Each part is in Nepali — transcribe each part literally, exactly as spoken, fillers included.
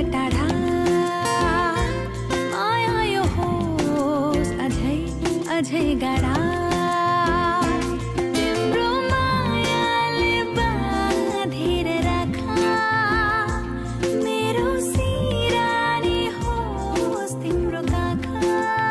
टाढा माया यो होस् अझै अझै गाढा तिम्रो मायाले बाँधेर राख मेरो सिरानी होस् तिम्रो काखा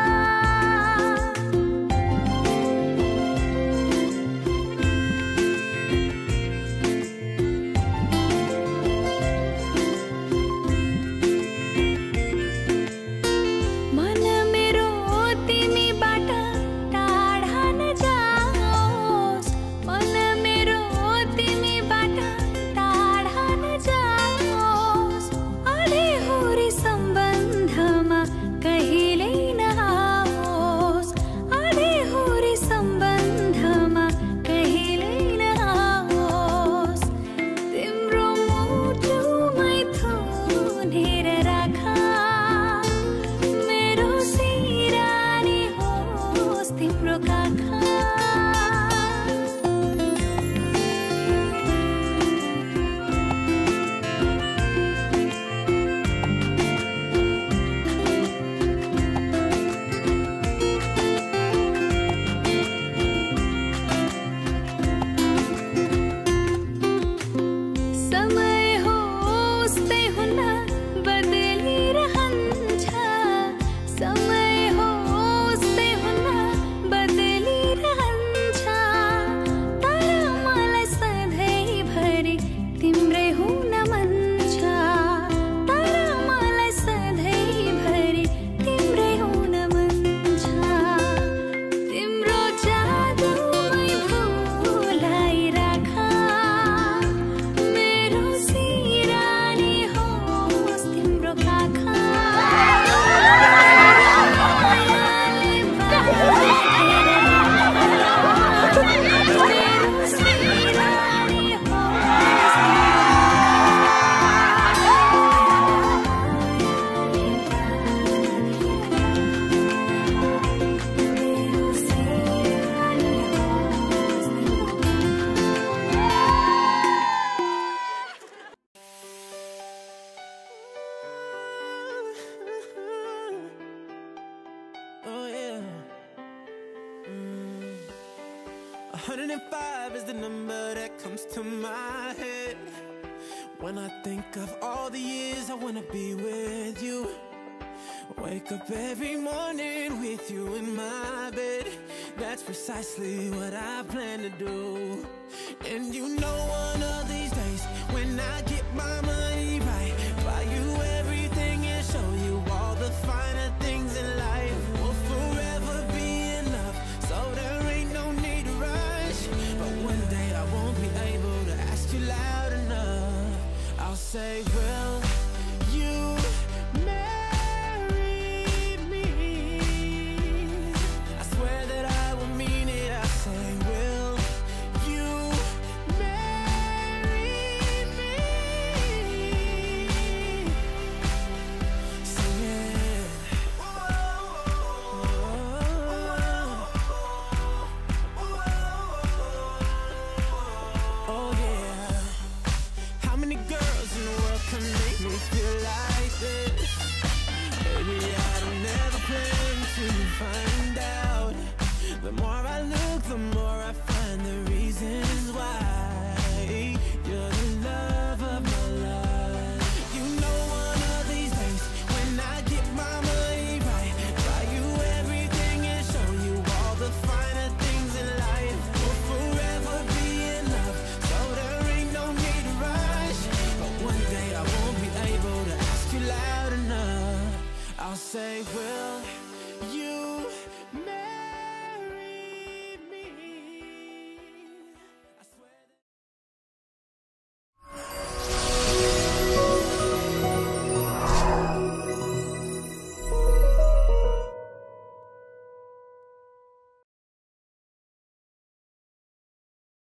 मन मेरो तिमीबाट टाढा नजाओस् मन मेरो तिमीबाट टाढा नजाओस् अडेहुरी सम्बन्धमा कहिल्यै नआओस् अडेहुरी सम्बन्धमा कहिल्यै नआओस् तिम्रो मुटुमै थुनेर राख मेरो सिरानी होस् तिम्रो काखा समय होस् त्यही हुन्न बदलिरहन्छ समय होस् त्यही हुन्न बदलिरहन्छ तर मलाई सधैँभरि तिम्रै हुन मन छ तर मलाई सधैँभरि तिम्रै हुन मन छ तिम्रो जादुमै भुलाइराख मेरो सिरानी होस् तिम्रो काखा मायाले बाँधेर राख मेरो सिरानी होस् मेरो सिरानी Oh yeah. Mm. one hundred five is the number that comes to my head when I think of all the years I wanna be with you. Wake up every morning with you in my bed. That's precisely what I plan to do. And you know one of these days when I get my money